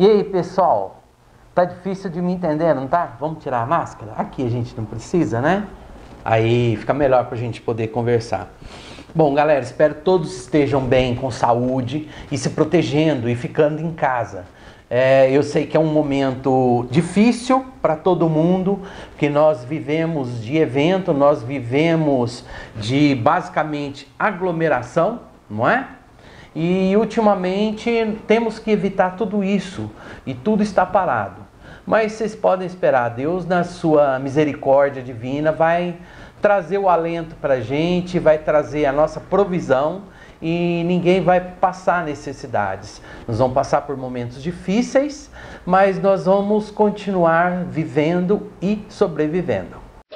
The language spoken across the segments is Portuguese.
E aí, pessoal? Tá difícil de me entender, não tá? Vamos tirar a máscara? Aqui a gente não precisa, né? Aí fica melhor pra gente poder conversar. Bom, galera, espero que todos estejam bem, com saúde e se protegendo e ficando em casa. Eu sei que é um momento difícil para todo mundo, porque nós vivemos de evento, nós vivemos de basicamente aglomeração, não é? E ultimamente temos que evitar tudo isso e tudo está parado. Mas vocês podem esperar, Deus na sua misericórdia divina vai trazer o alento para a gente, vai trazer a nossa provisão e ninguém vai passar necessidades. Nós vamos passar por momentos difíceis, mas nós vamos continuar vivendo e sobrevivendo.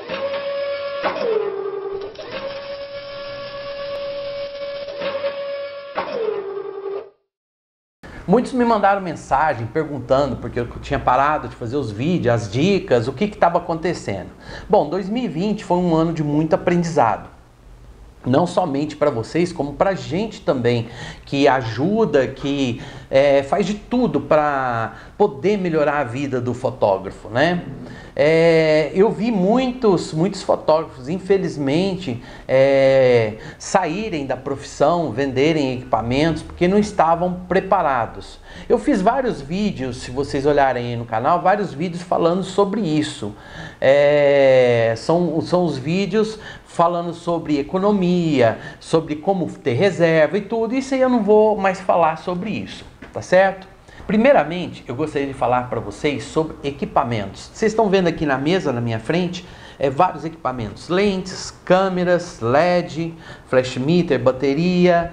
Muitos me mandaram mensagem perguntando, porque eu tinha parado de fazer os vídeos, as dicas, o que estava acontecendo. Bom, 2020 foi um ano de muito aprendizado. Não somente para vocês, como para a gente também, que ajuda, que faz de tudo para poder melhorar a vida do fotógrafo, né? Eu vi muitos fotógrafos, infelizmente, saírem da profissão, venderem equipamentos, porque não estavam preparados. Eu fiz vários vídeos, se vocês olharem aí no canal, vários vídeos falando sobre isso. São os vídeos falando sobre economia, sobre como ter reserva e tudo. Isso aí eu não vou mais falar sobre isso, tá certo? Primeiramente, eu gostaria de falar para vocês sobre equipamentos. Vocês estão vendo aqui na mesa, na minha frente, vários equipamentos. Lentes, câmeras, LED, flash meter, bateria,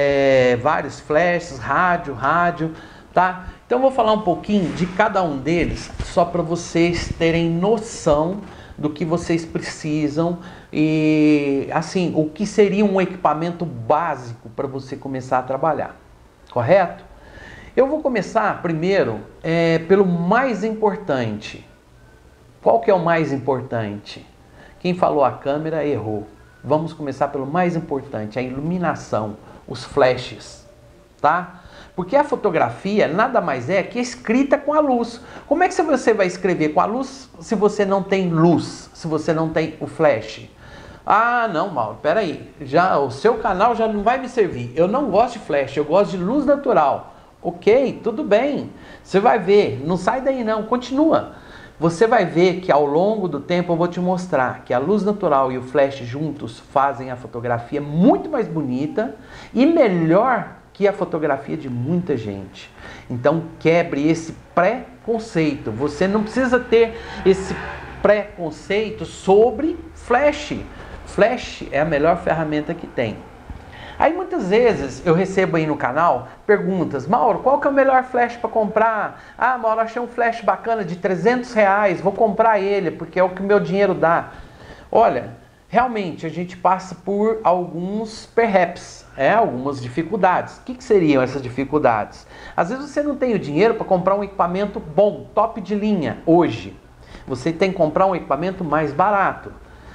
vários flashes, rádio, tá? Então eu vou falar um pouquinho de cada um deles, só para vocês terem noção do que vocês precisam e, assim, o que seria um equipamento básico para você começar a trabalhar, correto? Eu vou começar primeiro pelo mais importante. Qual que é o mais importante? Quem falou a câmera errou. Vamos começar pelo mais importante, a iluminação, os flashes, tá? Porque a fotografia nada mais é que escrita com a luz. Como é que você vai escrever com a luz se você não tem luz, se você não tem o flash? Ah, não, Mauro, peraí, o seu canal já não vai me servir. Eu não gosto de flash, eu gosto de luz natural. Ok, tudo bem, você vai ver, não sai daí não, continua. Você vai ver que ao longo do tempo eu vou te mostrar que a luz natural e o flash juntos fazem a fotografia muito mais bonita e melhor que a fotografia de muita gente. Então quebre esse preconceito, você não precisa ter esse preconceito sobre flash. Flash é a melhor ferramenta que tem. Aí muitas vezes eu recebo aí no canal perguntas: Mauro, qual que é o melhor flash para comprar? Ah, Mauro, achei um flash bacana de R$300, vou comprar ele porque é o que o meu dinheiro dá. Olha, realmente a gente passa por alguns perhaps, algumas dificuldades. O que seriam essas dificuldades? Às vezes você não tem o dinheiro para comprar um equipamento bom, top de linha hoje. Você tem que comprar um equipamento mais barato.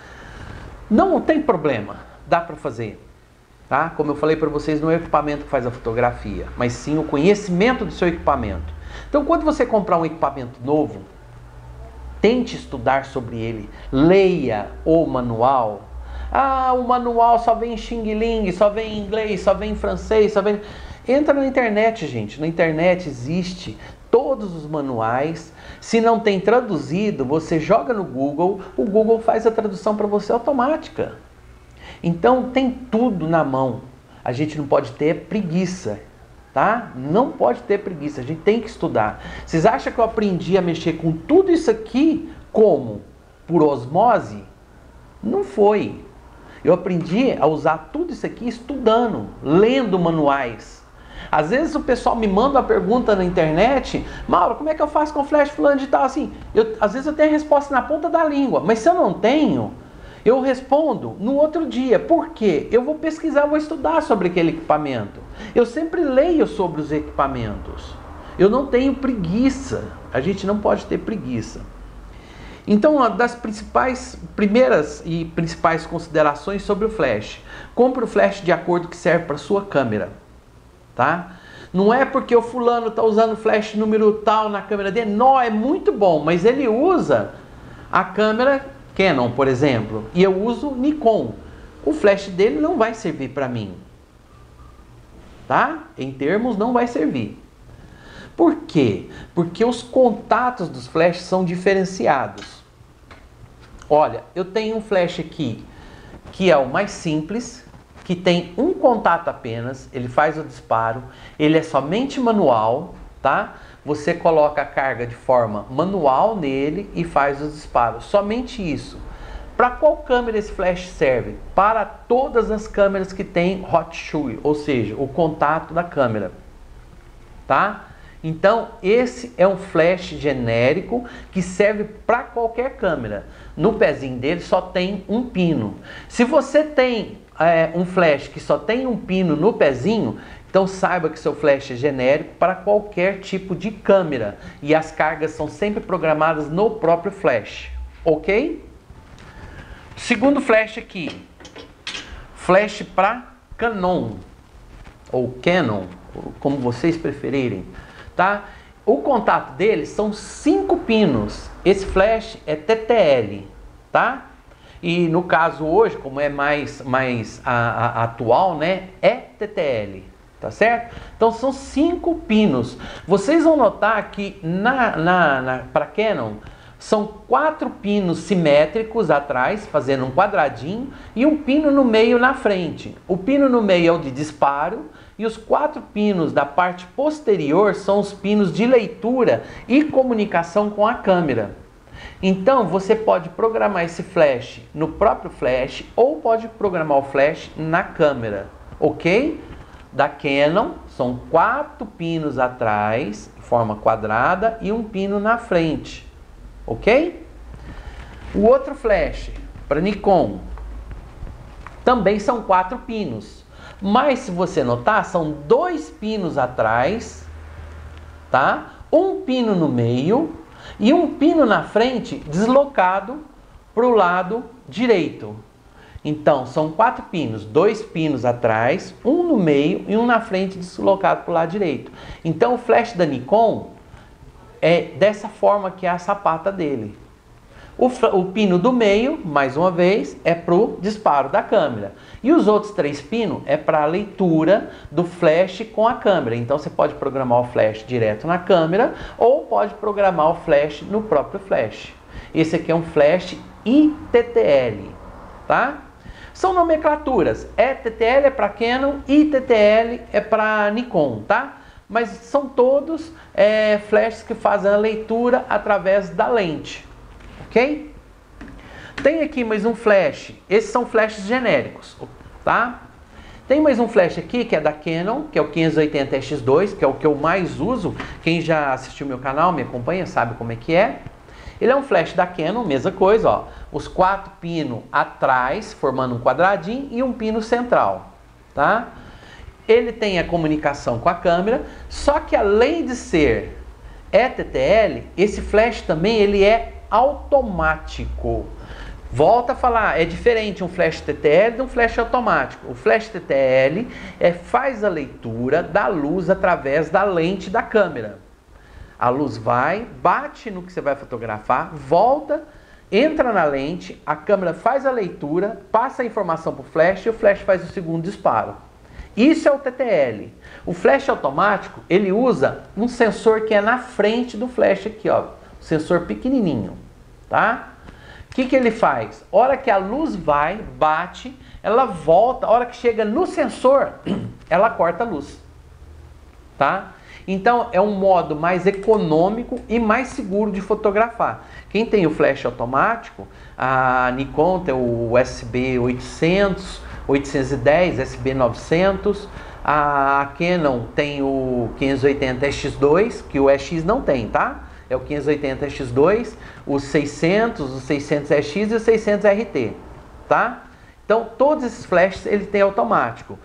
Não tem problema, dá para fazer. Tá? Como eu falei para vocês, não é o equipamento que faz a fotografia, mas sim o conhecimento do seu equipamento. Então, quando você comprar um equipamento novo, tente estudar sobre ele, leia o manual. Ah, o manual só vem em Xing Ling, só vem em inglês, só vem em francês, só vem... Entra na internet, gente. Na internet existe todos os manuais. Se não tem traduzido, você joga no Google, o Google faz a tradução para você automática. Então tem tudo na mão. A gente não pode ter preguiça, tá? Não pode ter preguiça, a gente tem que estudar. Vocês acham que eu aprendi a mexer com tudo isso aqui como? Por osmose? Não foi. Eu aprendi a usar tudo isso aqui estudando, lendo manuais. Às vezes o pessoal me manda uma pergunta na internet: Mauro, como é que eu faço com flash fulano de tal? Assim, às vezes eu tenho a resposta na ponta da língua, mas se eu não tenho, eu respondo no outro dia. Por quê? Eu vou pesquisar, vou estudar sobre aquele equipamento. Eu sempre leio sobre os equipamentos. Eu não tenho preguiça. A gente não pode ter preguiça. Então, uma das primeiras e principais considerações sobre o flash: compre o flash de acordo que serve para a sua câmera, tá? Não é porque o fulano está usando flash número tal na câmera dele. Não, é muito bom, mas ele usa a câmera Canon, por exemplo, e eu uso Nikon. O flash dele não vai servir para mim. Tá? Em termos, não vai servir. Por quê? Porque os contatos dos flashes são diferenciados. Olha, eu tenho um flash aqui que é o mais simples, que tem um contato apenas, ele faz o disparo, ele é somente manual, tá? Você coloca a carga de forma manual nele e faz os disparos, somente isso. Para qual câmera esse flash serve? Para todas as câmeras que tem hot shoe, ou seja, o contato da câmera, tá? Então, esse é um flash genérico que serve para qualquer câmera. No pezinho dele só tem um pino. Se você tem um flash que só tem um pino no pezinho, então saiba que seu flash é genérico para qualquer tipo de câmera. E as cargas são sempre programadas no próprio flash. Ok? Segundo flash aqui. Flash para Canon. Ou Canon, como vocês preferirem. Tá? O contato dele são 5 pinos. Esse flash é TTL, tá? E no caso hoje, como é mais atual, né? É TTL, tá certo? Então são 5 pinos. Vocês vão notar que para Canon são 4 pinos simétricos atrás, fazendo um quadradinho, e um pino no meio na frente. O pino no meio é o de disparo, e os 4 pinos da parte posterior são os pinos de leitura e comunicação com a câmera. Então você pode programar esse flash no próprio flash ou pode programar o flash na câmera, ok? Da Canon são 4 pinos atrás, em forma quadrada, e um pino na frente, ok? O outro flash para Nikon também são 4 pinos. Mas se você notar, são 2 pinos atrás, tá? Um pino no meio e um pino na frente deslocado para o lado direito. Então, são 4 pinos, 2 pinos atrás, um no meio e um na frente deslocado para o lado direito. Então, o flash da Nikon é dessa forma que é a sapata dele. O pino do meio, mais uma vez, é para o disparo da câmera. E os outros 3 pinos é para a leitura do flash com a câmera. Então você pode programar o flash direto na câmera ou pode programar o flash no próprio flash. Esse aqui é um flash ITTL, tá? São nomenclaturas. TTL é para Canon e TTL é para Nikon, tá? Mas são todos flashes que fazem a leitura através da lente. Ok? Tem aqui mais um flash. Esses são flashes genéricos, tá? Tem mais um flash aqui que é da Canon, que é o 580X2, que é o que eu mais uso. Quem já assistiu meu canal, me acompanha, sabe como é que é. Ele é um flash da Canon, mesma coisa, ó. Os 4 pinos atrás, formando um quadradinho, e um pino central, tá? Ele tem a comunicação com a câmera, só que além de ser TTL, esse flash também ele é automático. Volta a falar, é diferente um flash TTL de um flash automático. O flash TTL faz a leitura da luz através da lente da câmera. A luz vai, bate no que você vai fotografar, volta, entra na lente, a câmera faz a leitura, passa a informação para o flash e o flash faz o segundo disparo. Isso é o TTL. O flash automático, ele usa um sensor que é na frente do flash aqui, ó. Sensor pequenininho, tá? O que ele faz? A hora que a luz vai, bate, ela volta, a hora que chega no sensor, ela corta a luz, tá? Então é um modo mais econômico e mais seguro de fotografar. Quem tem o flash automático, a Nikon tem o SB800, 810, SB900, a Canon tem o 580X2, que o EX não tem, tá? É o 580X2, os 600, o 600EX e o 600RT, tá? Então, todos esses flashes, ele tem automático.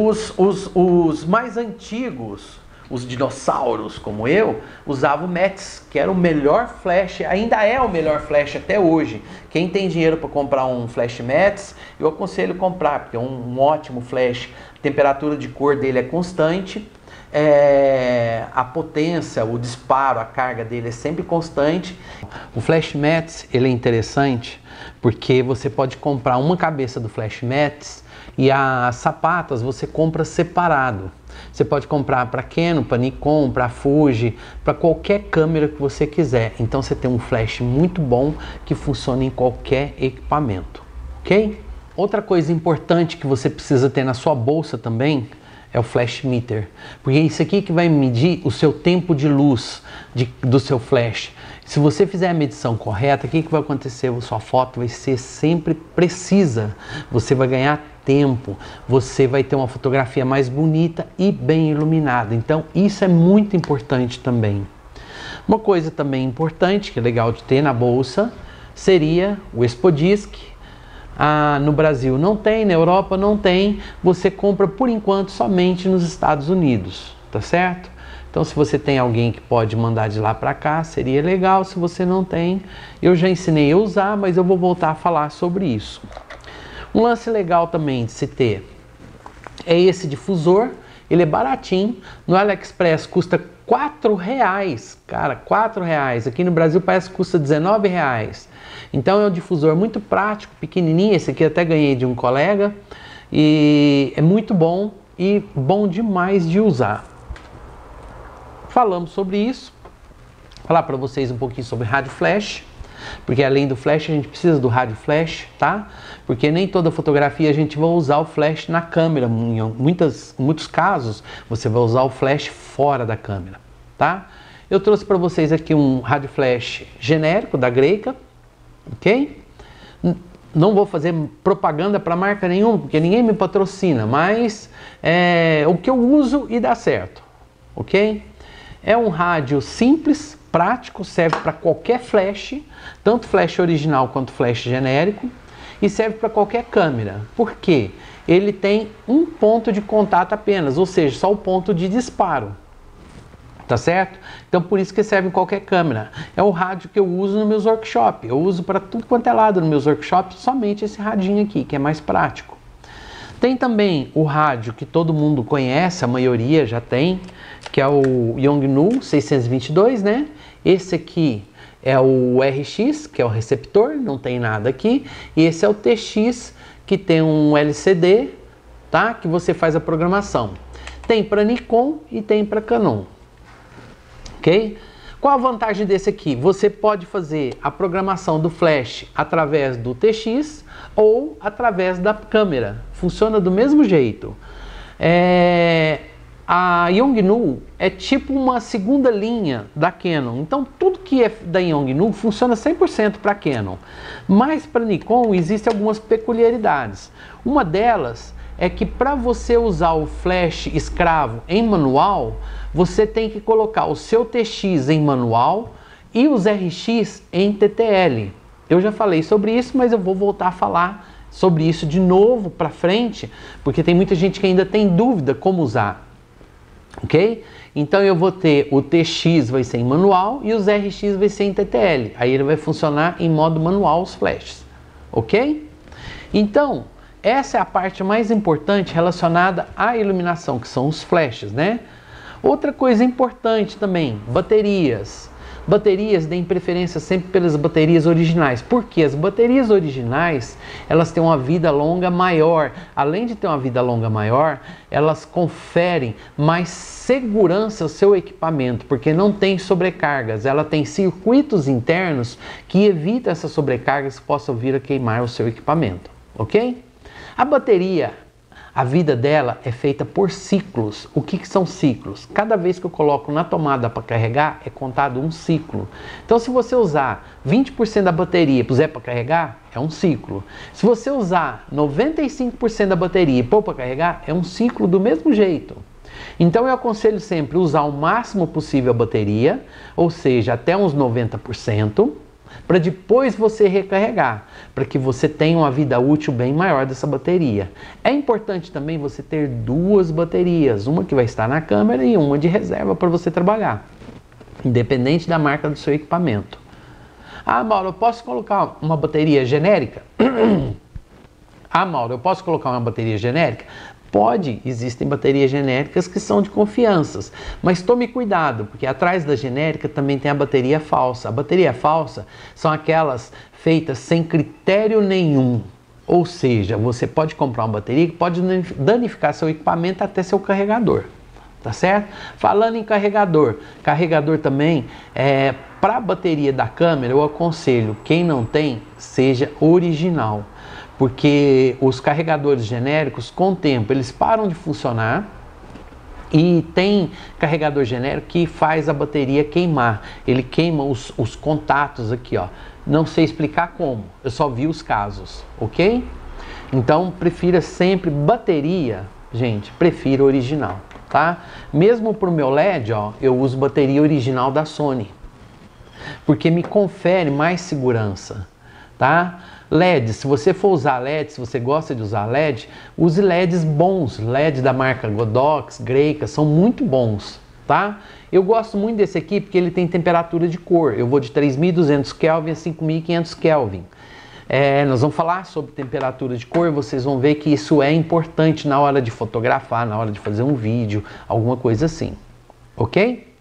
Os mais antigos, os dinossauros como eu, usavam o METS, que era o melhor flash, ainda é o melhor flash até hoje. Quem tem dinheiro para comprar um flash METS, eu aconselho comprar, porque é um ótimo flash. A temperatura de cor dele é constante. a potência, o disparo, a carga dele é sempre constante. O Flash Mats, ele é interessante porque você pode comprar uma cabeça do Flash Mats e as sapatas você compra separado. Você pode comprar para Canon, para Nikon, para Fuji, para qualquer câmera que você quiser. Então você tem um flash muito bom que funciona em qualquer equipamento, ok? Outra coisa importante que você precisa ter na sua bolsa também é o flash meter, porque é isso aqui que vai medir o seu tempo de luz do seu flash. Se você fizer a medição correta, o que vai acontecer? A sua foto vai ser sempre precisa, você vai ganhar tempo, você vai ter uma fotografia mais bonita e bem iluminada. Então isso é muito importante também. Uma coisa também importante, que é legal de ter na bolsa, seria o Expodisc. No Brasil não tem, na Europa não tem, você compra por enquanto somente nos Estados Unidos, tá certo? Então se você tem alguém que pode mandar de lá para cá, seria legal. Se você não tem, eu já ensinei a usar, mas eu vou voltar a falar sobre isso. Um lance legal também de se ter é esse difusor, ele é baratinho, no AliExpress custa R$4, cara, R$4, aqui no Brasil parece que custa R$19. Então é um difusor muito prático, pequenininho, esse aqui eu até ganhei de um colega, e é muito bom e bom demais de usar. Falamos sobre isso, vou falar para vocês um pouquinho sobre rádio flash, porque além do flash a gente precisa do rádio flash, tá? Porque nem toda fotografia a gente vai usar o flash na câmera, em muitos casos você vai usar o flash fora da câmera, tá? Eu trouxe para vocês aqui um rádio flash genérico da Greika, ok? Não vou fazer propaganda para marca nenhuma, porque ninguém me patrocina, mas é o que eu uso e dá certo, ok? É um rádio simples, prático, serve para qualquer flash, tanto flash original quanto flash genérico, e serve para qualquer câmera. Por quê? Ele tem um ponto de contato apenas, ou seja, só o ponto de disparo. Tá certo? Então por isso que serve em qualquer câmera. É o rádio que eu uso nos meus workshops. Eu uso para tudo quanto é lado nos meus workshops, somente esse radinho aqui, que é mais prático. Tem também o rádio que todo mundo conhece, a maioria já tem, que é o Yongnuo 622, né? Esse aqui é o RX, que é o receptor, não tem nada aqui. E esse é o TX, que tem um LCD, tá? Que você faz a programação. Tem para Nikon e tem para Canon. Ok? Qual a vantagem desse aqui? Você pode fazer a programação do flash através do TX ou através da câmera. Funciona do mesmo jeito. A Yongnuo é tipo uma segunda linha da Canon. Então tudo que é da Yongnuo funciona 100% para Canon. Mas para Nikon existem algumas peculiaridades. Uma delas é que para você usar o flash escravo em manual, você tem que colocar o seu TX em manual e os RX em TTL. Eu já falei sobre isso, mas eu vou voltar a falar sobre isso de novo para frente, porque tem muita gente que ainda tem dúvida como usar. Ok? Então eu vou ter o TX vai ser em manual e os RX vai ser em TTL. Aí ele vai funcionar em modo manual os flashes. Ok? Então, essa é a parte mais importante relacionada à iluminação, que são os flashes, né? Outra coisa importante também, baterias. Baterias, deem preferência sempre pelas baterias originais. Porque as baterias originais, elas têm uma vida longa maior. Além de ter uma vida longa maior, elas conferem mais segurança ao seu equipamento, porque não tem sobrecargas. Ela tem circuitos internos que evitam essas sobrecargas que possam vir a queimar o seu equipamento. Ok? A bateria, a vida dela é feita por ciclos. O que são ciclos? Cada vez que eu coloco na tomada para carregar, é contado um ciclo. Então se você usar 20% da bateria e puser para carregar, é um ciclo. Se você usar 95% da bateria e pôr para carregar, é um ciclo do mesmo jeito. Então eu aconselho sempre usar o máximo possível a bateria, ou seja, até uns 90%, para depois você recarregar, para que você tenha uma vida útil bem maior dessa bateria. É importante também você ter duas baterias, uma que vai estar na câmera e uma de reserva para você trabalhar, independente da marca do seu equipamento. Ah, Mauro, eu posso colocar uma bateria genérica? Ah, Mauro, eu posso colocar uma bateria genérica? Pode, existem baterias genéricas que são de confiança, mas tome cuidado, porque atrás da genérica também tem a bateria falsa. A bateria falsa são aquelas feitas sem critério nenhum, ou seja, você pode comprar uma bateria que pode danificar seu equipamento até seu carregador, tá certo? Falando em carregador também, para a bateria da câmera eu aconselho, quem não tem, seja original. Porque os carregadores genéricos, com o tempo, eles param de funcionar e tem carregador genérico que faz a bateria queimar. Ele queima os contatos aqui, ó. Não sei explicar como, eu só vi os casos, ok? Então, prefira sempre bateria, gente, prefiro original, tá? Mesmo para o meu LED, ó, eu uso bateria original da Sony, porque me confere mais segurança, tá? LED, se você for usar LED, se você gosta de usar LED, use LEDs bons, LED da marca Godox, Greika, são muito bons, tá? Eu gosto muito desse aqui porque ele tem temperatura de cor, eu vou de 3.200 Kelvin a 5.500 Kelvin. Nós vamos falar sobre temperatura de cor, vocês vão ver que isso é importante na hora de fotografar, na hora de fazer um vídeo, alguma coisa assim, ok?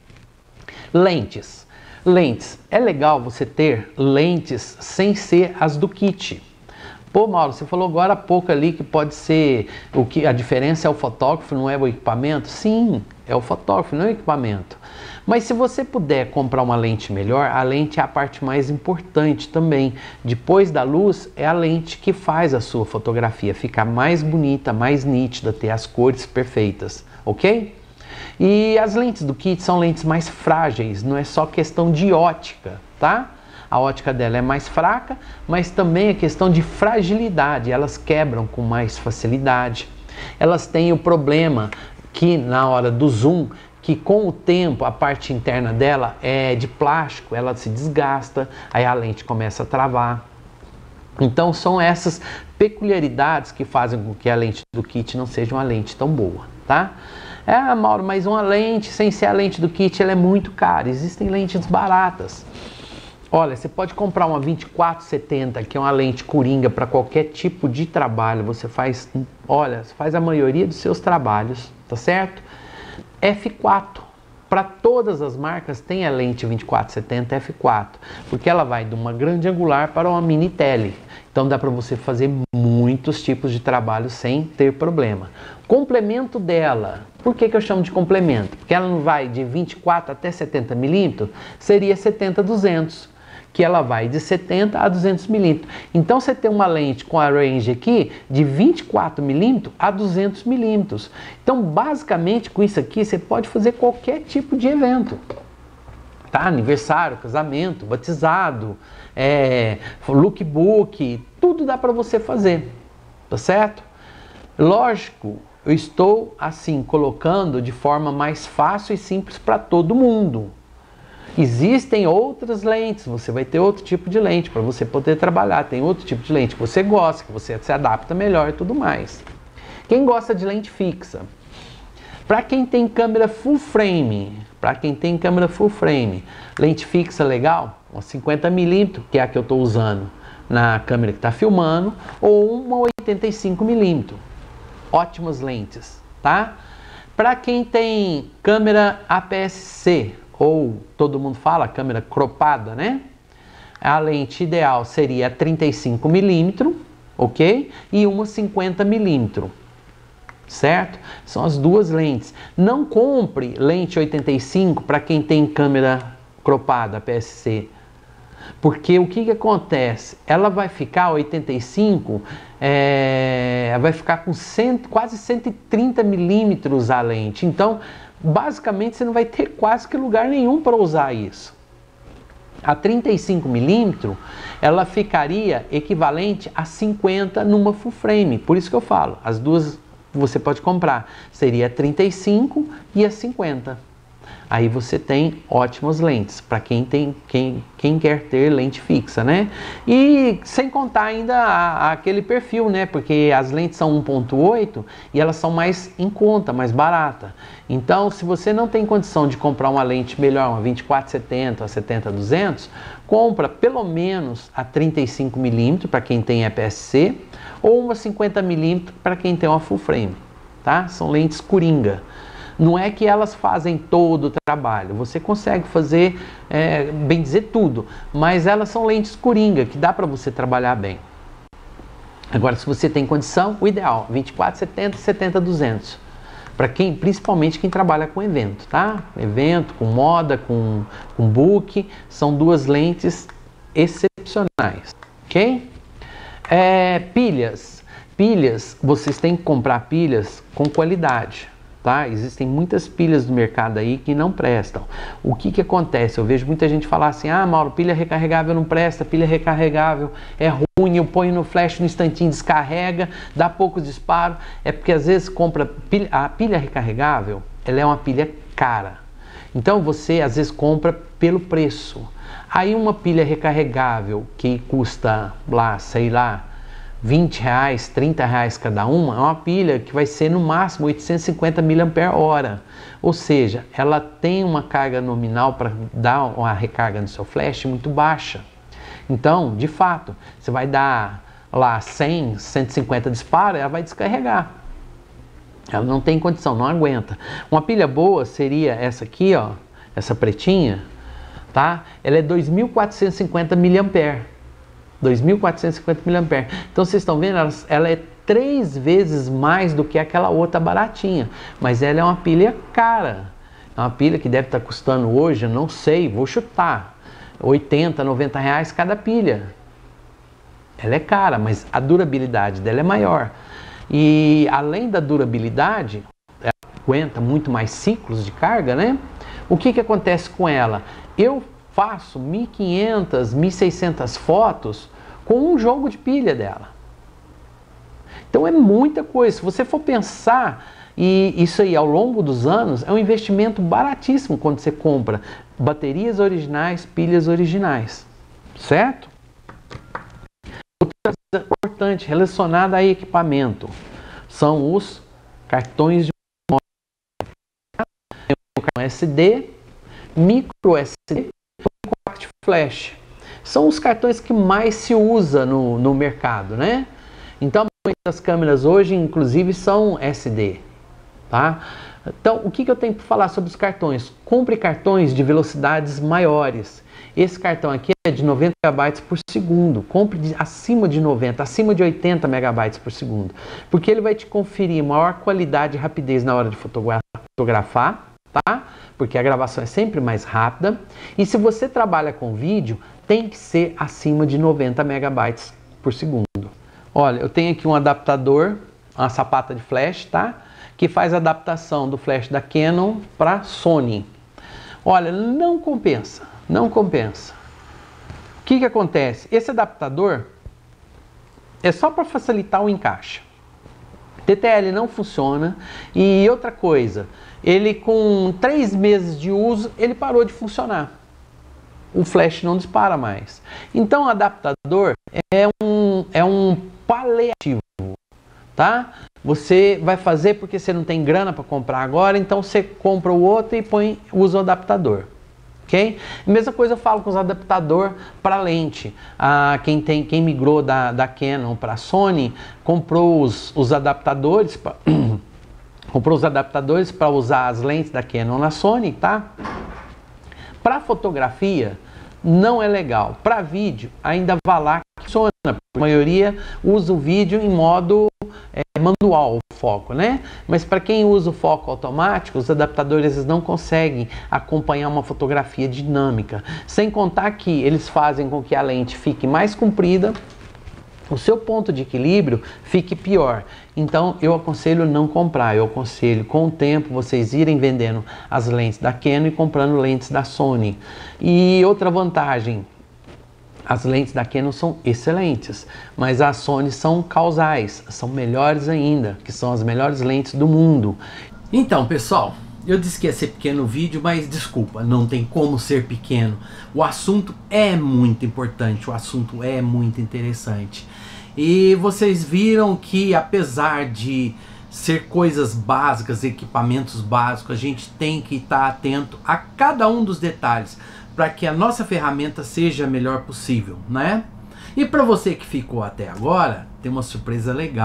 Lentes. Lentes, é legal você ter lentes sem ser as do kit. Pô, Mauro, você falou agora há pouco ali que pode ser, a diferença é o fotógrafo, não é o equipamento? Sim, é o fotógrafo, não é o equipamento. Mas se você puder comprar uma lente melhor, a lente é a parte mais importante também. Depois da luz, é a lente que faz a sua fotografia ficar mais bonita, mais nítida, ter as cores perfeitas, ok? E as lentes do kit são lentes mais frágeis, não é só questão de ótica, tá? A ótica dela é mais fraca, mas também é questão de fragilidade, elas quebram com mais facilidade. Elas têm o problema que na hora do zoom, que com o tempo a parte interna dela é de plástico, ela se desgasta, aí a lente começa a travar. Então são essas peculiaridades que fazem com que a lente do kit não seja uma lente tão boa, tá? Mauro, mas uma lente sem ser a lente do kit, ela é muito cara. Existem lentes baratas. Olha, você pode comprar uma 24-70, que é uma lente coringa para qualquer tipo de trabalho. Você faz, olha, você faz a maioria dos seus trabalhos, tá certo? F4. Para todas as marcas tem a lente 24-70 F4, porque ela vai de uma grande angular para uma mini tele. Então dá para você fazer muitos tipos de trabalho sem ter problema. Complemento dela, por que eu chamo de complemento? Porque ela não vai de 24 até 70 milímetros, seria 70-200, que ela vai de 70 a 200 milímetros. Então você tem uma lente com a range aqui de 24 milímetros a 200 milímetros. Então basicamente com isso aqui você pode fazer qualquer tipo de evento. Tá? Aniversário, casamento, batizado, lookbook, tudo dá para você fazer, tá certo? Lógico, eu estou assim colocando de forma mais fácil e simples para todo mundo. Existem outras lentes, você vai ter outro tipo de lente para você poder trabalhar, tem outro tipo de lente que você gosta, que você se adapta melhor e tudo mais. Quem gosta de lente fixa? Para quem tem câmera full frame, lente fixa legal, uma 50mm, que é a que eu estou usando na câmera que está filmando, ou uma 85mm. Ótimas lentes, tá? Para quem tem câmera APS-C, ou todo mundo fala câmera cropada, né? A lente ideal seria 35mm, ok? E uma 50mm. Certo? São as duas lentes. Não compre lente 85 para quem tem câmera cropada PSC. Porque o que acontece? Ela vai ficar 85, vai ficar com quase 130 milímetros a lente. Então, basicamente, você não vai ter quase que lugar nenhum para usar isso. A 35 milímetros, ela ficaria equivalente a 50 numa full frame. Por isso que eu falo, as duas você pode comprar, seria a 35 e a 50. Aí você tem ótimas lentes, para quem quer ter lente fixa, né? E sem contar ainda aquele perfil, né? Porque as lentes são 1.8 e elas são mais em conta, mais barata. Então, se você não tem condição de comprar uma lente melhor, uma 24-70, a 70-200, compra pelo menos a 35mm para quem tem APS-C ou uma 50mm para quem tem uma full frame. tá? São lentes coringa. Não é que elas fazem todo o trabalho, você consegue fazer, bem dizer, tudo, mas elas são lentes coringa, que dá para você trabalhar bem. Agora, se você tem condição, o ideal, 24-70 e 70-200. Para quem, principalmente quem trabalha com evento, tá? Evento, com moda, com book, são duas lentes excepcionais, ok? Pilhas. Pilhas, vocês têm que comprar pilhas com qualidade. Tá? Existem muitas pilhas no mercado aí que não prestam. O que que acontece? Eu vejo muita gente falar assim: ah, Mauro, pilha recarregável não presta, pilha recarregável é ruim, eu ponho no flash no instantinho, descarrega, dá pouco disparo. É porque às vezes compra a pilha recarregável, ela é uma pilha cara. Então você às vezes compra pelo preço. Aí uma pilha recarregável que custa lá, sei lá, R$20, R$30 cada uma, é uma pilha que vai ser no máximo 850 mAh. Ou seja, ela tem uma carga nominal para dar uma recarga no seu flash muito baixa. Então, de fato, você vai dar lá 100, 150 disparos, ela vai descarregar. Ela não tem condição, não aguenta. Uma pilha boa seria essa aqui, ó, essa pretinha, tá? Ela é 2.450 mAh. 2.450 mAh. Então vocês estão vendo, ela é 3 vezes mais do que aquela outra baratinha, mas ela é uma pilha cara. É uma pilha que deve estar custando hoje, eu não sei, vou chutar, 80, 90 reais cada pilha. Ela é cara, mas a durabilidade dela é maior. E além da durabilidade, ela aguenta muito mais ciclos de carga, né? O que que acontece com ela? Eu faço 1.500, 1.600 fotos com um jogo de pilha dela. Então é muita coisa. Se você for pensar, e isso aí ao longo dos anos, é um investimento baratíssimo quando você compra baterias originais, pilhas originais. Certo? Outra coisa importante relacionada a equipamento são os cartões de memória. O cartão SD, micro SD, compact flash. São os cartões que mais se usa no mercado, né? Então, as câmeras hoje, inclusive, são SD, tá? Então, o que que eu tenho para falar sobre os cartões? Compre cartões de velocidades maiores. Esse cartão aqui é de 90 megabytes por segundo. Compre acima de 90, acima de 80 megabytes por segundo. Porque ele vai te conferir maior qualidade e rapidez na hora de fotografar, tá? Porque a gravação é sempre mais rápida. E se você trabalha com vídeo, tem que ser acima de 90 megabytes por segundo. Olha, eu tenho aqui um adaptador, uma sapata de flash, tá? Que faz a adaptação do flash da Canon para Sony. Olha, não compensa, não compensa. O que que acontece? Esse adaptador é só para facilitar o encaixe. TTL não funciona. E outra coisa, ele com 3 meses de uso, ele parou de funcionar. O flash não dispara mais. Então o adaptador é um paliativo, tá? Você vai fazer porque você não tem grana para comprar agora, então você compra o outro e usa o adaptador. Ok? Mesma coisa eu falo com os adaptadores para lente. Quem migrou da Canon para Sony comprou os adaptadores para usar as lentes da Canon na Sony, tá? Para fotografia não é legal. Para vídeo ainda vai lá que funciona. A maioria usa o vídeo em modo manual, o foco, né? Mas para quem usa o foco automático, os adaptadores não conseguem acompanhar uma fotografia dinâmica. Sem contar que eles fazem com que a lente fique mais comprida, o seu ponto de equilíbrio fique pior. Então eu aconselho não comprar, eu aconselho com o tempo vocês irem vendendo as lentes da Canon e comprando lentes da Sony. E outra vantagem, as lentes da Canon são excelentes, mas as Sony são causais, são melhores ainda, que são as melhores lentes do mundo. Então pessoal, eu disse que ia ser pequeno o vídeo, mas desculpa, não tem como ser pequeno. O assunto é muito importante, o assunto é muito interessante. E vocês viram que apesar de ser coisas básicas, equipamentos básicos, a gente tem que estar atento a cada um dos detalhes para que a nossa ferramenta seja a melhor possível, né? E para você que ficou até agora, tem uma surpresa legal.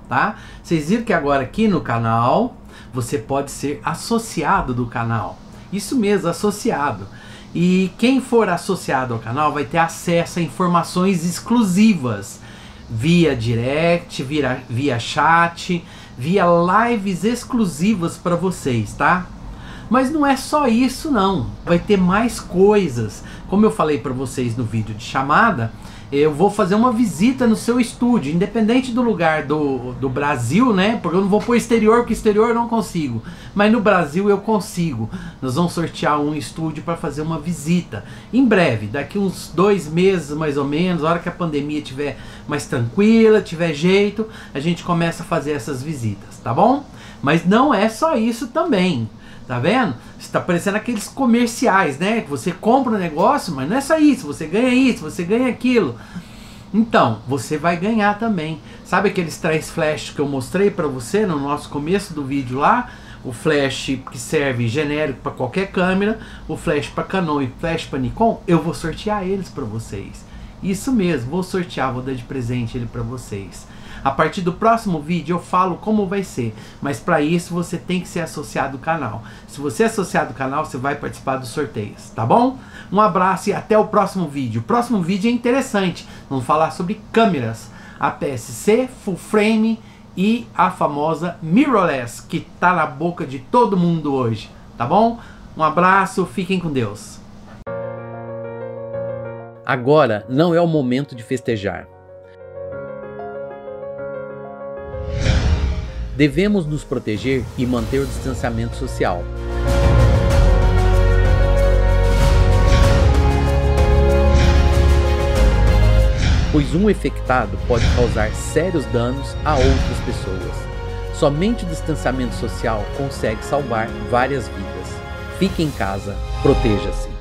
tá? Vocês viram que agora aqui no canal você pode ser associado do canal. Isso mesmo, associado. E quem for associado ao canal vai ter acesso a informações exclusivas via direct, via chat, via lives exclusivas para vocês, tá? Mas não é só isso não, vai ter mais coisas. Como eu falei para vocês no vídeo de chamada, eu vou fazer uma visita no seu estúdio, independente do lugar do Brasil, né? Porque eu não vou pro exterior, porque exterior eu não consigo. Mas no Brasil eu consigo. Nós vamos sortear um estúdio para fazer uma visita. Em breve, daqui uns 2 meses mais ou menos, a hora que a pandemia estiver mais tranquila, tiver jeito, a gente começa a fazer essas visitas, tá bom? Mas não é só isso também. Tá vendo? Está parecendo aqueles comerciais, né? Que você compra um negócio, mas não é só isso. Você ganha isso, você ganha aquilo. Então, você vai ganhar também. Sabe aqueles 3 flashes que eu mostrei para você no nosso começo do vídeo lá? O flash que serve genérico para qualquer câmera, o flash para Canon e flash para Nikon, eu vou sortear eles para vocês. Isso mesmo, vou sortear, vou dar de presente ele para vocês. A partir do próximo vídeo eu falo como vai ser, mas para isso você tem que ser associado ao canal. Se você é associado ao canal, você vai participar dos sorteios, tá bom? Um abraço e até o próximo vídeo. O próximo vídeo é interessante, vamos falar sobre câmeras, a APS-C, full frame e a famosa mirrorless, que tá na boca de todo mundo hoje, tá bom? Um abraço, fiquem com Deus. Agora não é o momento de festejar. Devemos nos proteger e manter o distanciamento social. Pois um infectado pode causar sérios danos a outras pessoas. Somente o distanciamento social consegue salvar várias vidas. Fique em casa, proteja-se.